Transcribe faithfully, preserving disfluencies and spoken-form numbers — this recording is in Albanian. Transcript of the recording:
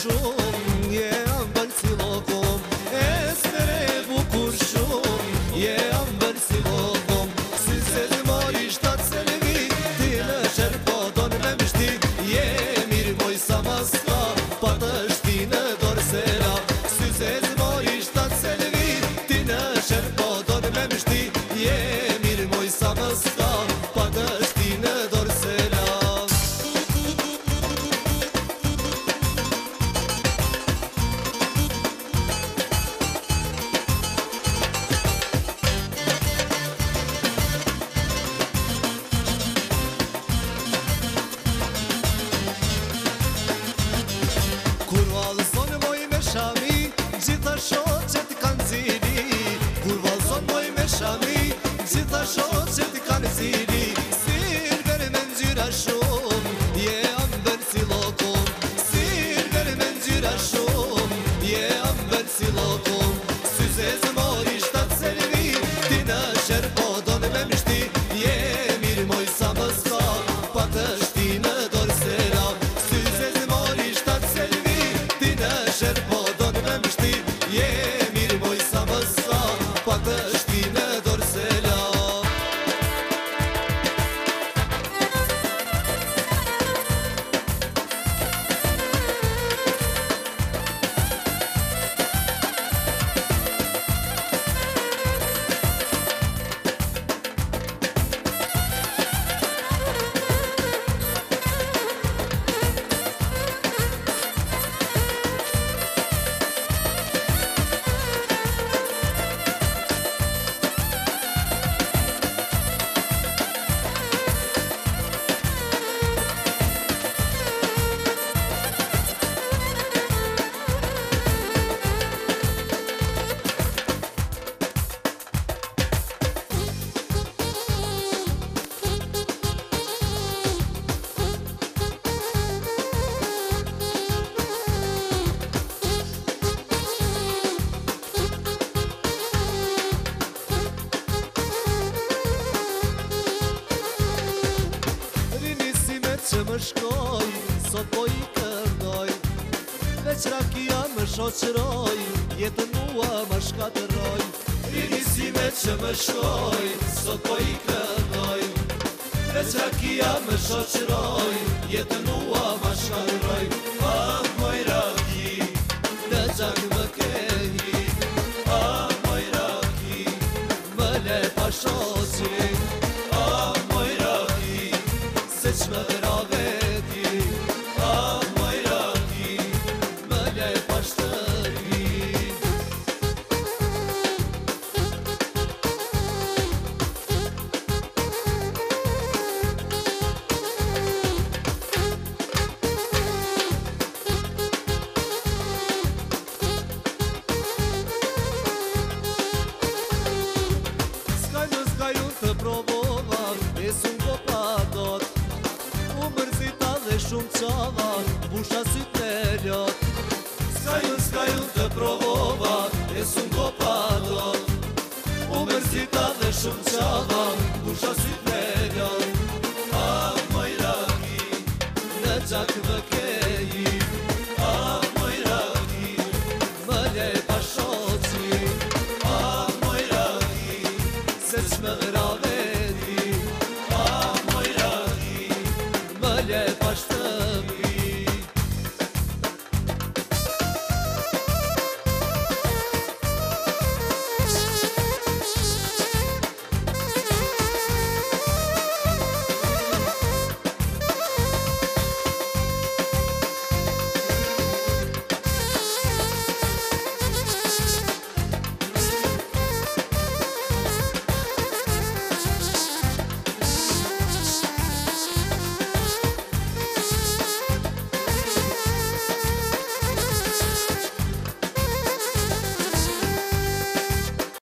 shumë, je ambër si lokom. Estere bukur shumë, je ambër si lokom. Si se të mori shtatë se në vit, ti në shërpoton me mështi. Je mirë moj sa maska, pa të shti në dorë sera. Si se të mori shtatë se në vit, ti në shërpoton me mështi. Je mirë moj sa maska, pa të shti në dorë sera. Kur valëson moj me shami, gjitha shoqet kanë zili. Kur valëson moj me shami, gjitha shoqet kanë zili. Silver me ngjyra shumë, je ambër si lokom. Silver me ngjyra shumë, je ambër si lokom. Syze zë mori shtatë selvi, ti në shërpoton me mështi. Je mirë moj sa më s'ka, pa të shti në dorë sera. Syze zë mori shtatë selvi, ti në shërpoton me mështi. Je mirë moj sa më s'ka, pa të shti në dorë sera. Që më shkoj, sot po i këndoj. Veç rakia më shoqëroj, jetën mua më shkatëroj. Rinisime që më shkoj, sot po i këndoj. Veç rakia më shoqëroj, jetën mua më shkatëroj. Ah, moj raki, në gjak më kehi. Ah, moj raki, më le pa shoqi. Ah, moj raki, se që më vera veti. Ah, moj raki, më le pa shtëri. Skaj në skaj unë të provova, e sun ko pa dot. U mërzita dhe shumë qava, busha syt me ljot. Skajun, skajun të provova, e sun ko pa dot. U mërzita dhe shumë qava, busha syt